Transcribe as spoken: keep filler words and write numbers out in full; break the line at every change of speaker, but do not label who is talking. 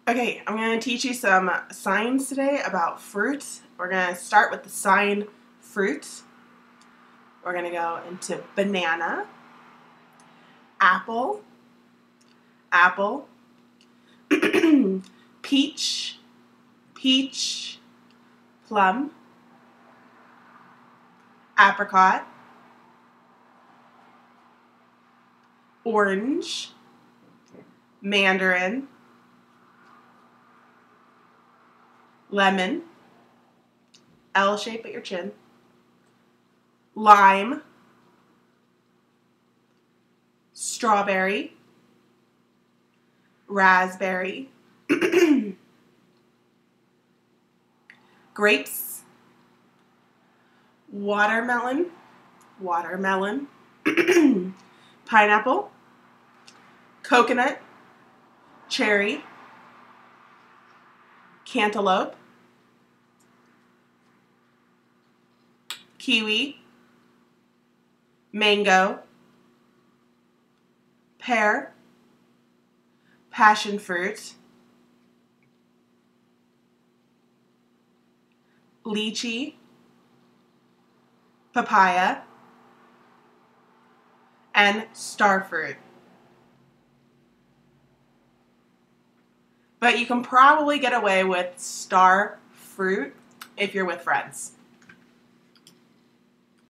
Okay, I'm going to teach you some signs today about fruit. We're going to start with the sign fruit. We're going to go into banana, apple, apple, peach, peach, plum, apricot, orange, mandarin, lemon, L shape at your chin, lime, strawberry, raspberry, grapes, watermelon, watermelon, pineapple, coconut, cherry, cantaloupe, kiwi, mango, pear, passion fruit, lychee, papaya, and star fruit. But you can probably get away with star fruit if you're with friends.